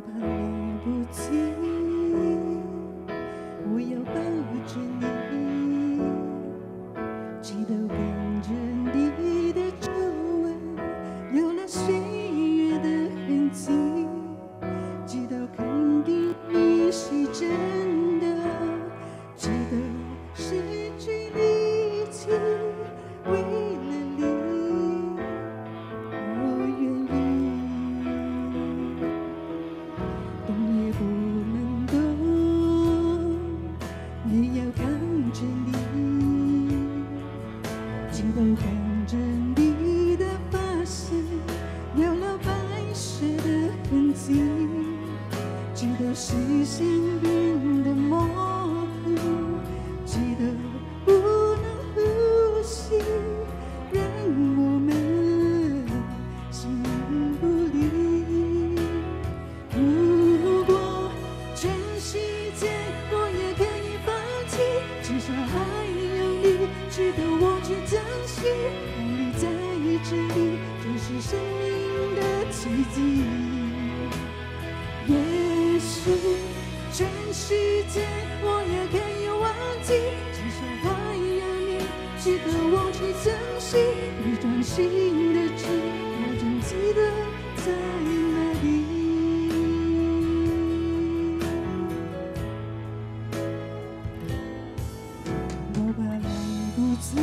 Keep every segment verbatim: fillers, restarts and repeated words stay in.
怕来不及，我要抱着你，直到跟着你的皱纹有了岁月的痕迹，直到肯定你是真的，直到失去力气，为了你，我愿意。动也不能动，也要看着你，直到看着你的发丝有了白雪的痕迹，直到视线变得模糊，直到不能呼吸，让我们形影不离。如果全世界我也可以放弃，至少还有你值得我去珍惜。有你在这里，就是生命的奇迹。也许全世界我也可以忘记，至少还有你值得我去珍惜。你掌心的痣，我总记得在哪里。我怕来不及，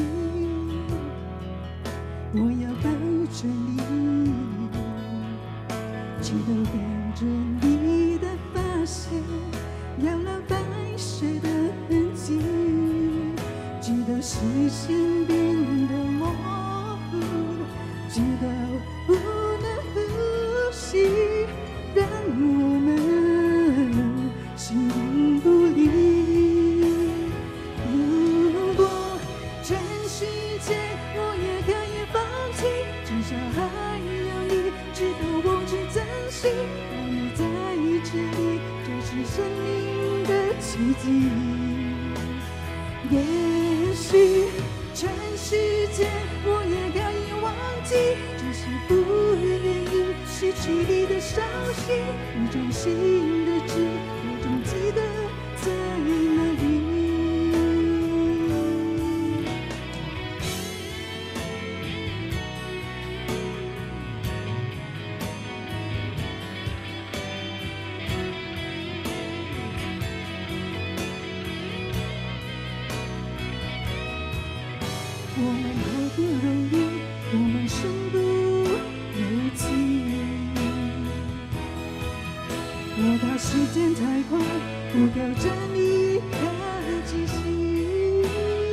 我要抱着你，直到跟着你的发线有了白雪的痕迹，直到视线变得模糊，直到不能呼吸，让我们形影不离。如果全世界我也可以放弃，至少还有你值得我去珍惜。有你在这里，就是生命的奇迹。也许全世界我也可以忘记，只是不愿意失去你的伤心。你掌心的痣，我总记得在哪里。我们好不容易，我们身不由己。我怕时间太快，不够站立和继续。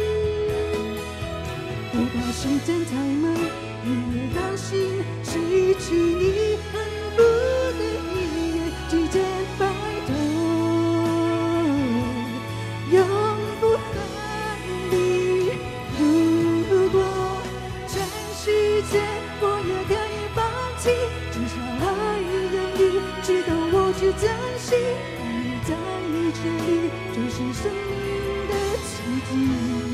我怕时间太慢，因为担心失去你，恨不得一夜之间白头，永不分离。如果全世界我也可以放弃，至少还有你值得我去珍惜。有你在这里，就是生命的奇迹。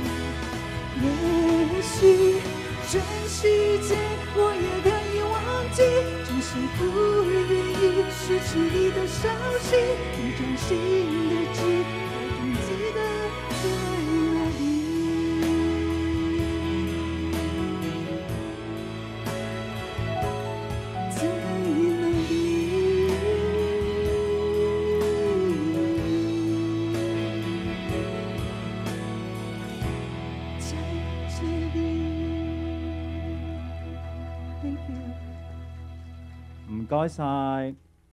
也许全世界我也可以忘记，只是不愿意失去你的伤心。你掌心的痣，我总记得在哪里。 唔該晒。